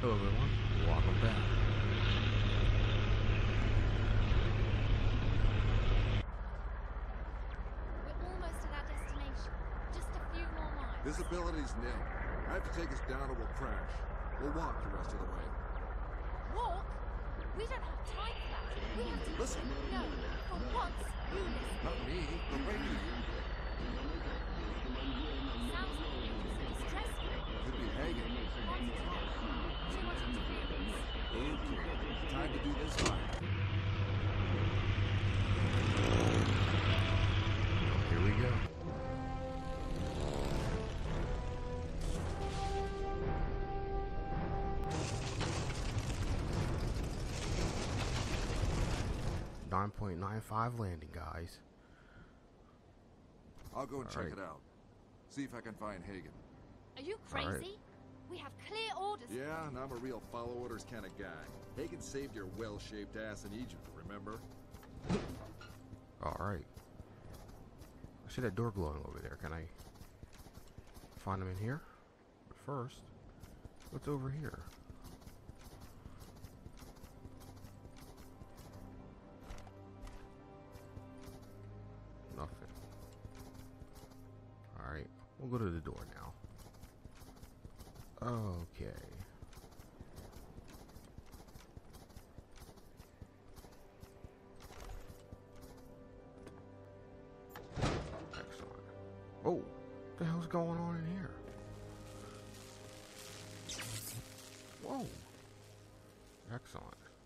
Hello everyone, welcome back. We're almost at our destination. Just a few more miles. Visibility's nil. I have to take us down or we'll crash. We'll walk the rest of the way. Walk? We don't have time for that. We have to... Listen. No, for once, you listen. Not me, the radio. Sounds like stressful. Could be Hagen. Wants to talk. Too much interference. Okay, time to do this live. Here we go. .95 landing, guys. I'll go and check Alright. it out. See if I can find Hagen. Are you crazy? Alright. We have clear orders. Yeah, and I'm a real follow orders kind of guy. Hagen saved your well-shaped ass in Egypt, remember? Alright. I see that door glowing over there. Can I find him in here? But first, what's over here? Nothing. Alright, we'll go to the door now. Okay. Excellent. Oh, what the hell's going on in here? Whoa. Excellent.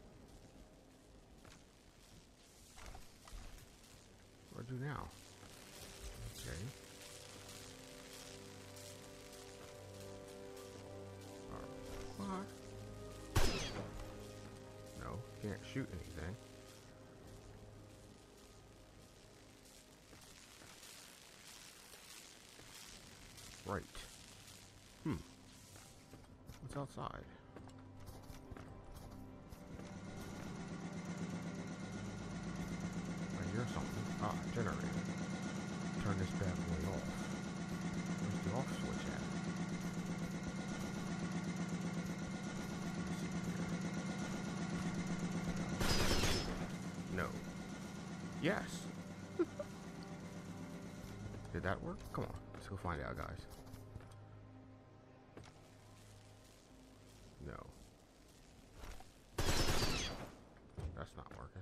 What do I do now? Okay. What? No, can't shoot anything. Right. What's outside? I hear something. Ah, generator. Turn this bad boy off. Where's the off switch at? No. Yes. Did that work? Come on, let's go find out, guys. No. That's not working.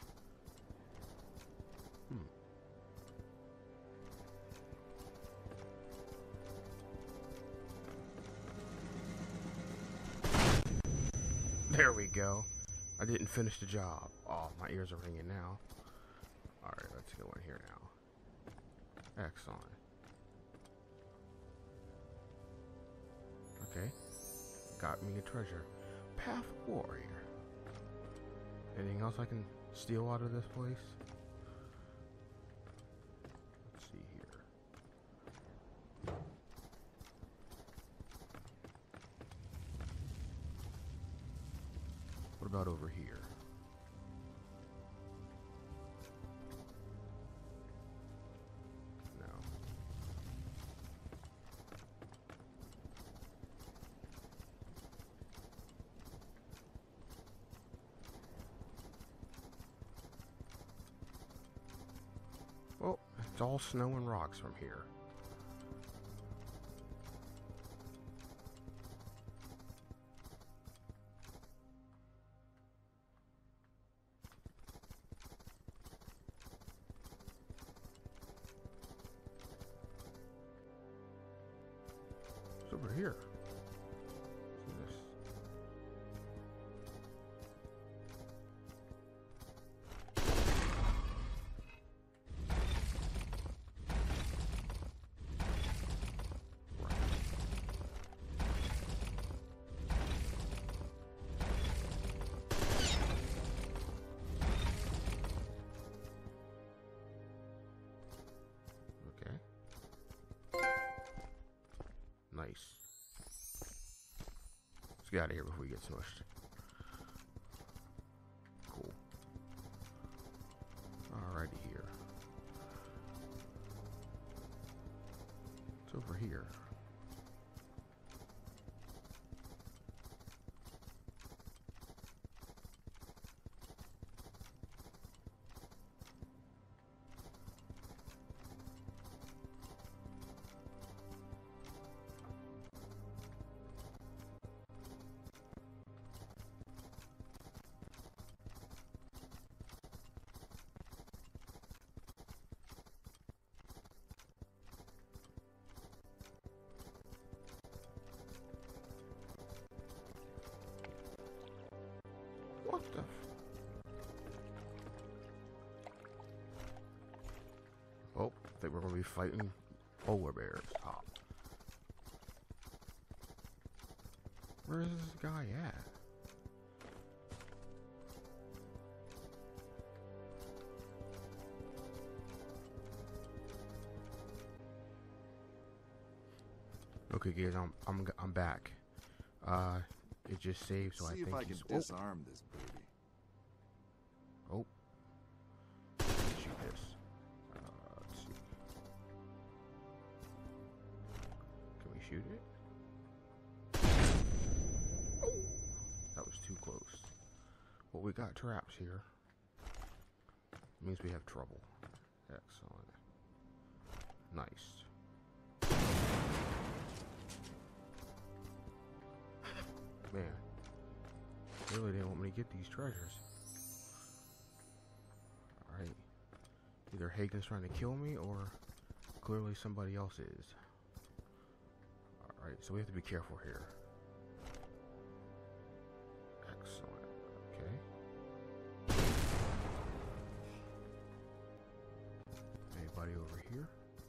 There we go. I didn't finish the job. Oh, my ears are ringing now. Alright, let's go in here now. Excellent. Okay. Got me a treasure. Path Warrior. Anything else I can steal out of this place? Let's see here. What about over here? No. Well, it's all snow and rocks from here. It's over here. What's this? Right. Okay. Nice. Let's get out of here before we get smushed. Cool. Alrighty here. It's over here. be fighting polar bears. Oh. Where is this guy at? Okay, guys, I'm back. It just saved, so I think See if I can disarm this baby. Oh. Shoot this. Let's see. Can we shoot it? Oh! That was too close. Well, we got traps here. Means we have trouble. Excellent. Nice. Man, they really didn't want me to get these treasures. Alright. Either Hagen's trying to kill me, or clearly somebody else is. Alright, so we have to be careful here. Excellent. Okay. Anybody over here?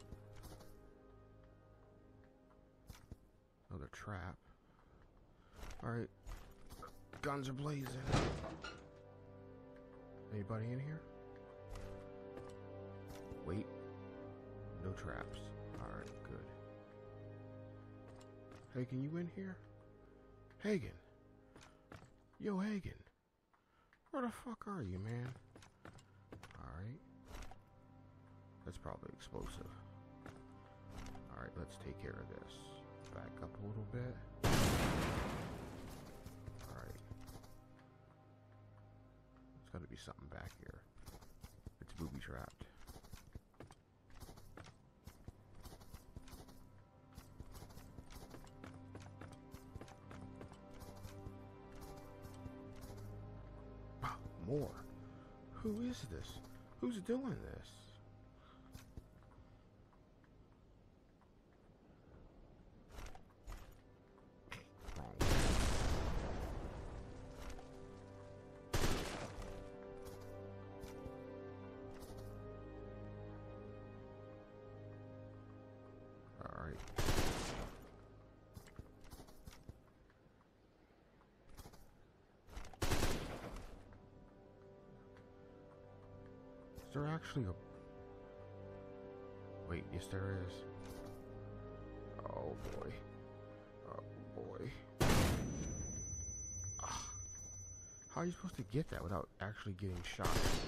Another trap. Alright. Guns are blazing. Anybody in here? Wait. No traps. Alright, good. Hagen, you in here? Hagen! Yo, Hagen! Where the fuck are you, man? Alright. That's probably explosive. Alright, let's take care of this. Back up a little bit. Alright. There's gotta be something back here. It's booby trapped. More. Who is this? Who's doing this? Is there actually a... Wait, yes there is. Oh boy. Oh boy. Ugh. How are you supposed to get that without actually getting shot?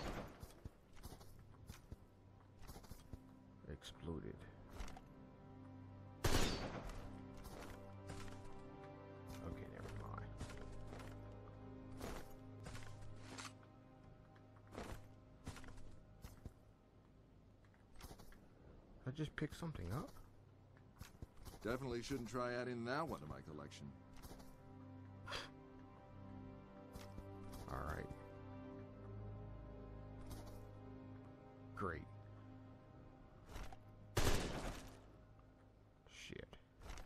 Exploded. Okay, never mind. I just picked something up? Definitely shouldn't try adding that one to my collection. Alright. Great. Shit.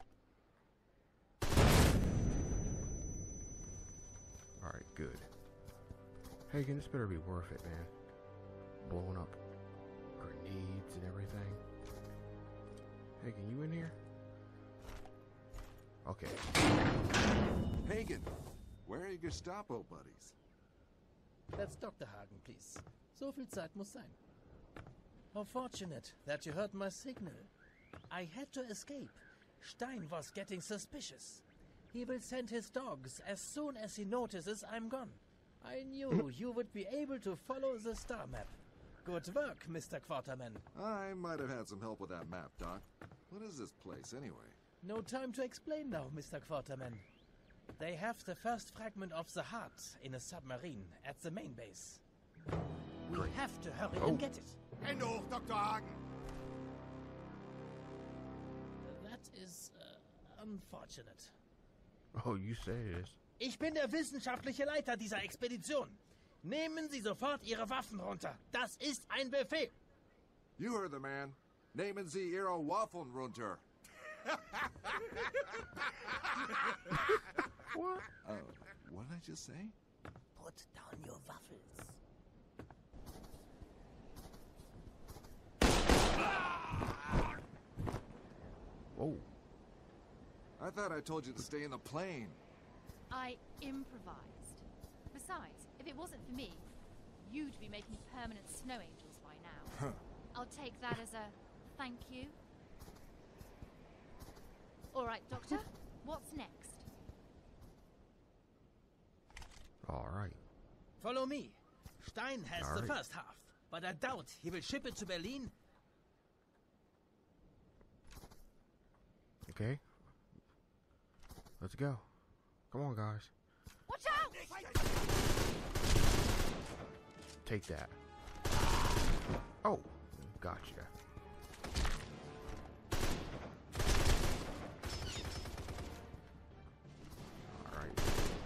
Alright, good. Hagen, this better be worth it, man. Blowing up grenades and everything. Hagen, you in here? Okay. Hagen, where are your Gestapo buddies? That's Dr. Hagen, please. So viel Zeit muss sein. How fortunate that you heard my signal. I had to escape. Stein was getting suspicious. He will send his dogs as soon as he notices I'm gone. I knew you would be able to follow the star map. Good work, Mr. Quatermain. I might have had some help with that map, Doc. What is this place, anyway? No time to explain now, Mr. Quatermain. They have the first fragment of the heart in a submarine at the main base. We have to hurry and get it. Hände hoch, Dr. Hagen! That is unfortunate. Oh, you say it is. Ich bin der wissenschaftliche Leiter dieser Expedition. Nehmen Sie sofort Ihre Waffen runter. Das ist ein Befehl. You heard the man. Nehmen Sie Ihre Waffen runter. What? What did I just say? Put down your waffles. Whoa. I thought I told you to stay in the plane. I improvised. Besides, if it wasn't for me, you'd be making permanent snow angels by now. Huh. I'll take that as a thank you. All right, Doctor, what's next? All right. Follow me. Stein has All the right. first half, but I doubt he will ship it to Berlin. Okay. Let's go. Come on, guys. Watch out! Take that. Oh, gotcha. All right.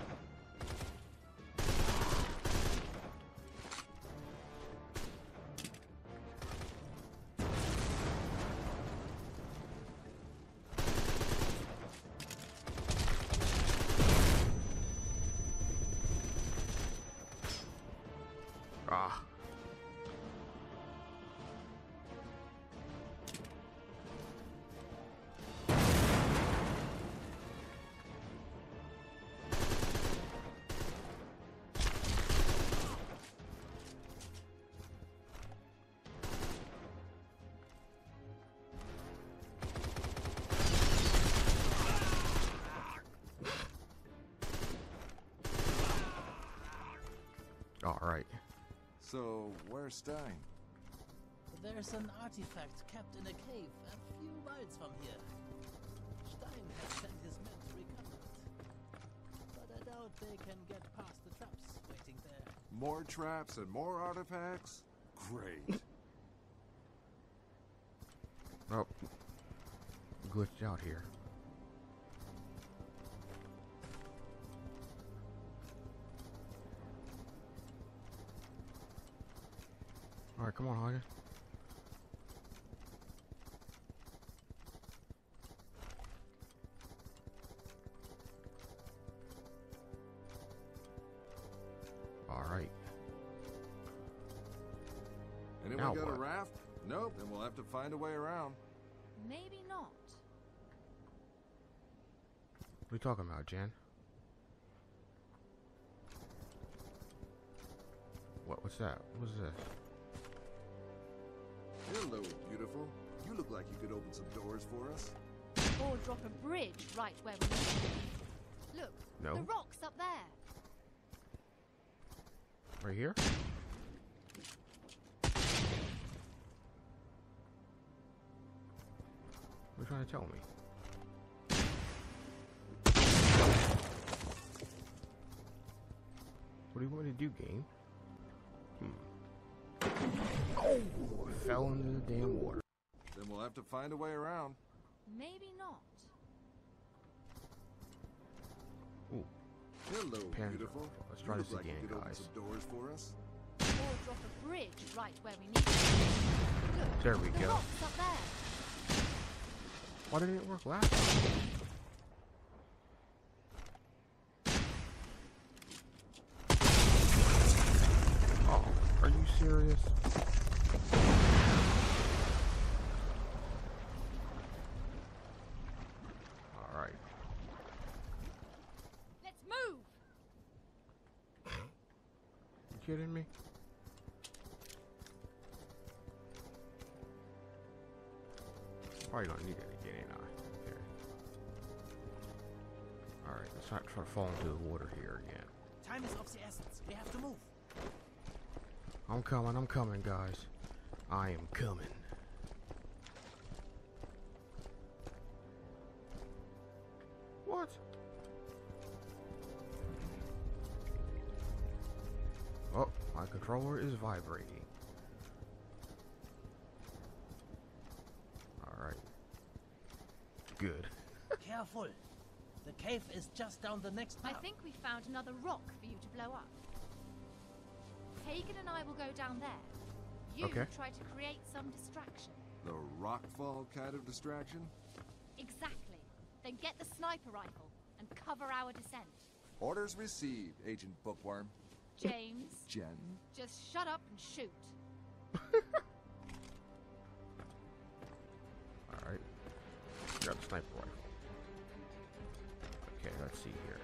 Ah. All right. So, where's Stein? There's an artifact kept in a cave a few miles from here. Stein has sent his men to recover it. But I doubt they can get past the traps waiting there. More traps and more artifacts? Great. Oh, glitched out here. All right, come on, Hagen. All right. Anyone Now got a what? raft? Nope, then we'll have to find a way around. Maybe not. What are you talking about, Jen? What's that? What's this? Hello, beautiful. You look like you could open some doors for us. Or drop a bridge right where we need it. Look, No. the rock's up there. Right here? What are you trying to tell me? What do you want me to do, game? Oh! I fell into the damn water. Then we'll have to find a way around. Maybe not. Ooh, Hello, Pan- beautiful. Let's You try look this like again, you could open guys. some doors for us. Or drop a bridge right where we need it. Look, There we the go. rock's up there. Why didn't it work last time? Oh, are you serious? Alright. Let's move. You kidding me? Probably gonna need it again, ain't I? Here. Alright, let's not try to fall into the water here again. Time is of the essence. We have to move. I'm coming, guys. I am coming. What? Oh, my controller is vibrating. Alright. Good. Careful. The cave is just down the next I path. think we found another rock for you to blow up. Hagen and I will go down there. You Okay. try to create some distraction. The rockfall kind of distraction? Exactly. Then get the sniper rifle and cover our descent. Orders received, Agent Bookworm. James, Jen? just shut up and shoot. Alright. Grab the sniper rifle. Okay, let's see here.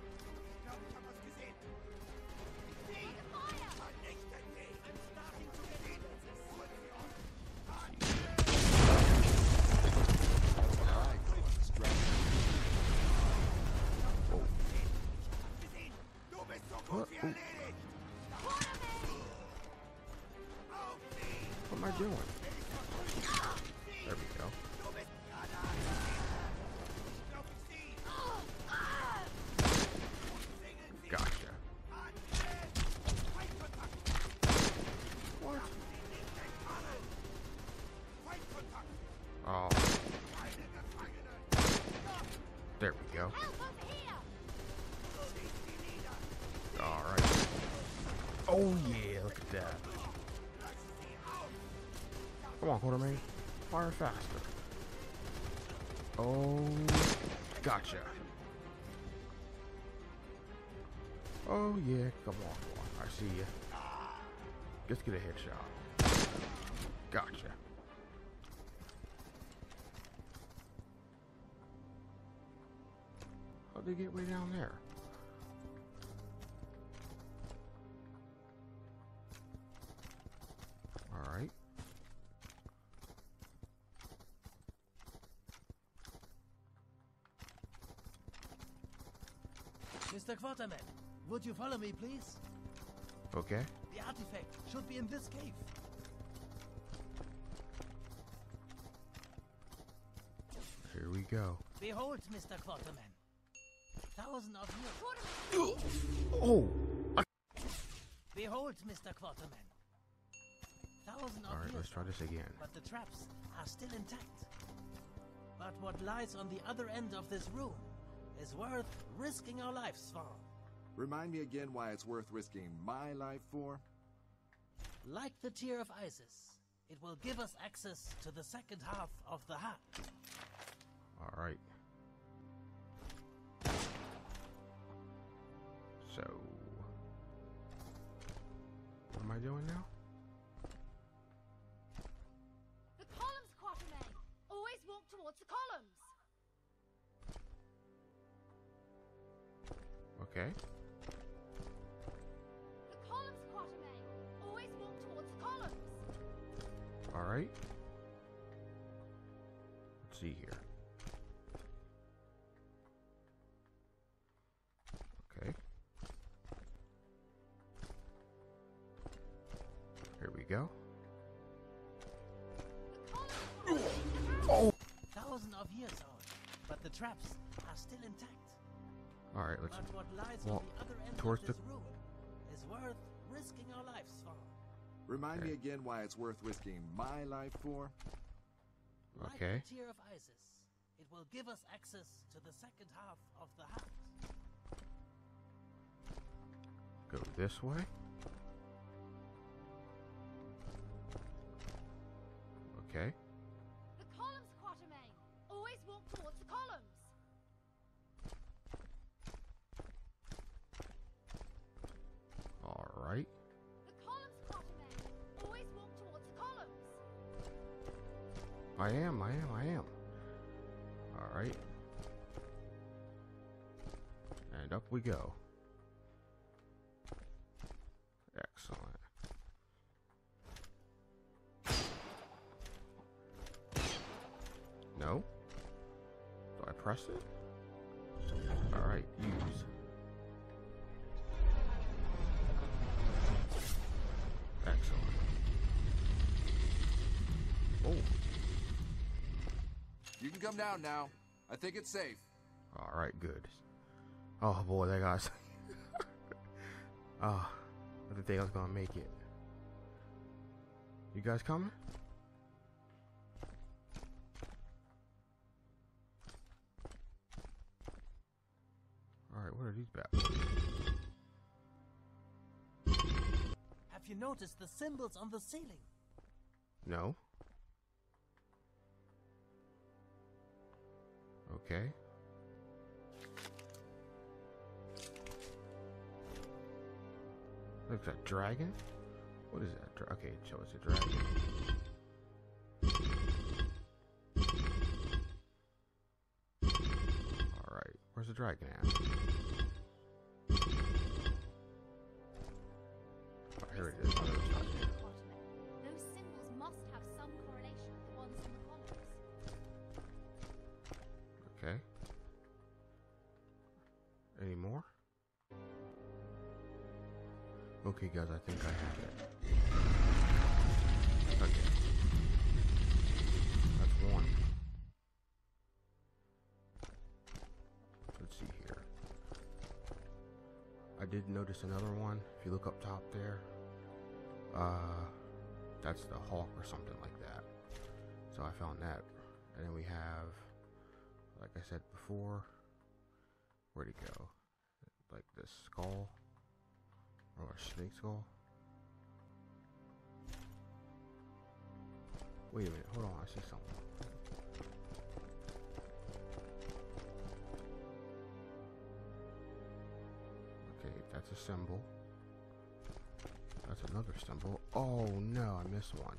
What? What am I doing? There we go. Gotcha. What? Oh. There we go. Alright. Oh yeah, look at that. Come on, Quatermain. Fire faster. Oh, gotcha. Oh yeah, come on. I see ya. Let's get a headshot. Gotcha. How'd they get way down there? Alright. Mr. Quatermain, would you follow me, please? Okay. The artifact should be in this cave. Here we go. Behold, Mr. Quatermain. Thousands of years. Oh! Behold, Mr. Quatermain. Thousands of Alright, years. let's try this again. But the traps are still intact. But what lies on the other end of this room is worth risking our lives for. Remind me again why it's worth risking my life for? Like the Tear of Isis, it will give us access to the second half of the heart. Alright. So, what am I doing now? The columns, Quatermain! Always walk towards the columns! Okay. The columns, Quatermain! Always walk towards the columns! Alright. Let's see here. Okay. Here we go. Oh! Thousands of years old, but the traps are still intact. Alright, let's But what lies walk on the other end towards of this room is worth risking our lives for. Remind me Okay. again why it's worth risking my life for? Like Okay. the Tear of Isis, it will give us access to the second half of the heart. go this way. Okay. The columns, Quatermain! Always walk towards the columns! Alright. The columns, Quatermain! Always walk towards the columns! I am. Alright. And up we go. Excellent. No? Do I press it? Alright, use. Excellent. Oh. You can come down now. I think it's safe. Alright, good. Oh boy, that guy's... I didn't think I was gonna make it. You guys coming? Alright, what are these bad boys? Have you noticed the symbols on the ceiling? No. Okay. Looks like a dragon? What is that? Okay, so it's a dragon. dragon ass. Oh, here it is. Quatermain. Those symbols must have some correlation with the ones in the columns. Okay. Any more? Okay, guys, I think I have it. Okay. That's one. Let's see here. I did notice another one. If you look up top there, that's the hawk or something like that. So I found that. And then we have, like I said before, where'd it go? Like the skull, or a snake skull. Wait a minute, hold on, I see something. Okay, that's a symbol. That's another symbol. Oh no, I missed one.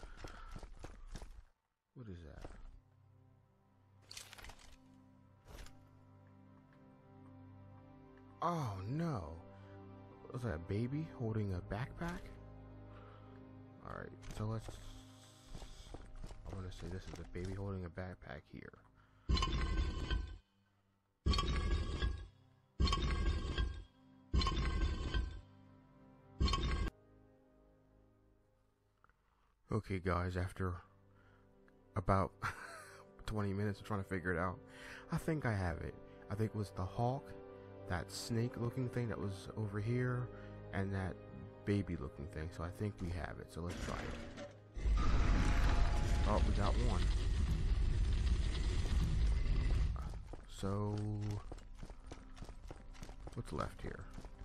What is that? Oh no. Was that a baby holding a backpack? Alright, so let's... I want to say this is a baby holding a backpack here. Okay guys, after about 20 minutes of trying to figure it out, I think I have it. I think it was the hawk, that snake looking thing that was over here, and that baby looking thing. So I think we have it, so let's try it. Oh, we got one. So what's left here?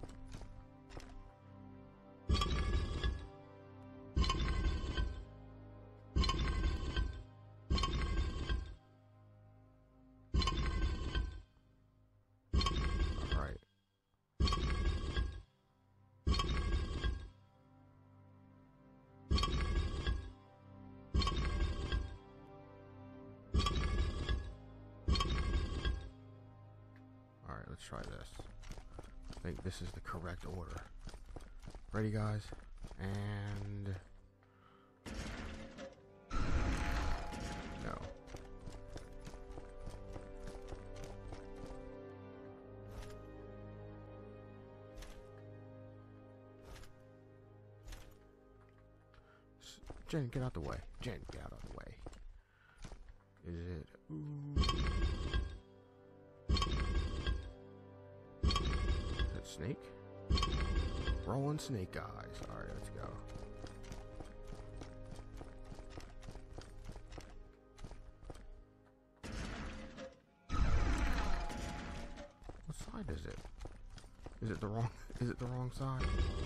Let's try this. I think this is the correct order. Ready, guys? And... no. Jen, get out the way. Jen, get out of the way. Is it... ooh... snake? Rolling snake eyes. Alright, let's go. What side is it? Is it the wrong side?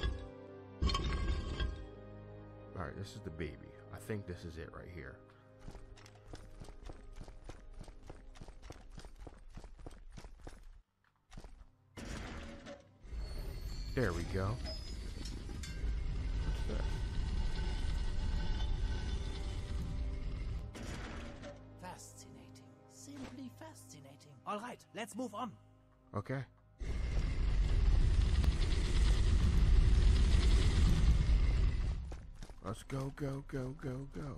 Alright, this is the baby. I think this is it right here. There we go. What's that? Fascinating. Simply fascinating. All right, let's move on. Okay. Let's go, go, go, go, go.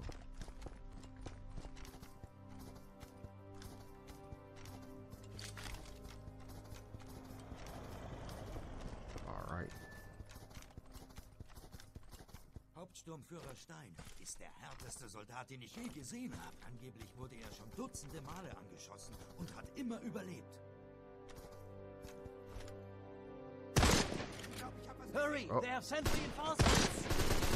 Hauptsturmführer Stein ist der härteste Soldat, den ich je gesehen habe. Angeblich wurde er schon dutzende Male angeschossen und hat immer überlebt. Hurry! Oh. They have sent reinforcements!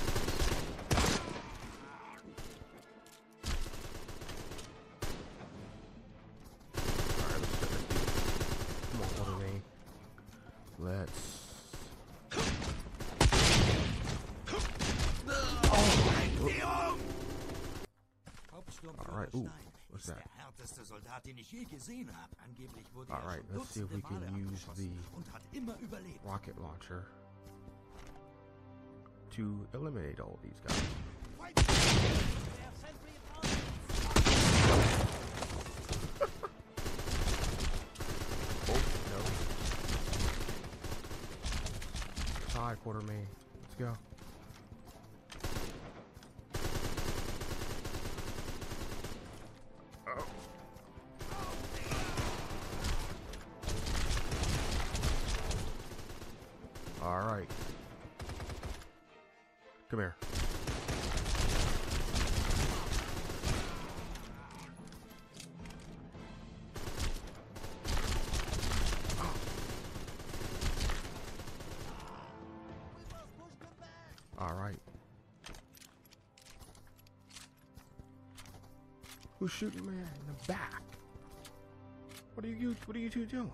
Come on, Quatermain. Let's... Alright, ooh, what's that? Alright, let's see if we can use the rocket launcher to eliminate all these guys. Oh. die, Quatermain. Let's go. Oh. All right. Come here. All right. Who's shooting me in the back? What are you two doing?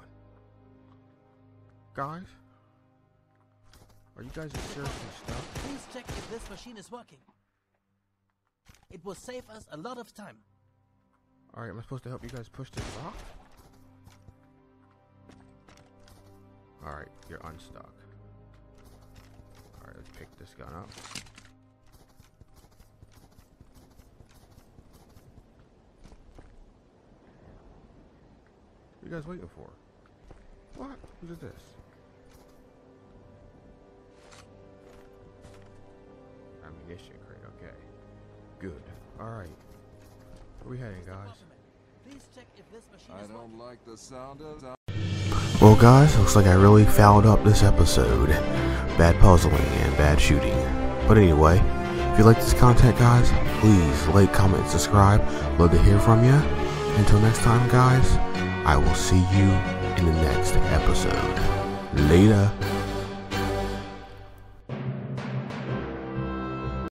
Guys? Are you guys seriously stuck? Please check if this machine is working. It will save us a lot of time. Alright, am I supposed to help you guys push this rock? Alright, you're unstuck. Alright, let's pick this gun up. What are you guys waiting for? What? Who's this? Ammunition crate, okay. Good. Alright. Where we heading, guys? Please check if this machine I is working. don't like the sound of... Well guys, looks like I really fouled up this episode. Bad puzzling and bad shooting. But anyway, if you like this content guys, please like, comment, and subscribe. Love to hear from you. Until next time guys, I will see you in the next episode. Later.